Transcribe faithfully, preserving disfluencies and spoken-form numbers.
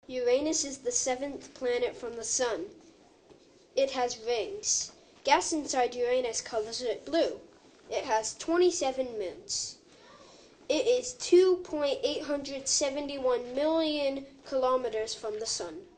Uranus is the seventh planet from the Sun. It has rings. Gas inside Uranus colors it blue. It has twenty-seven moons. It is two point eight seven one million kilometers from the Sun.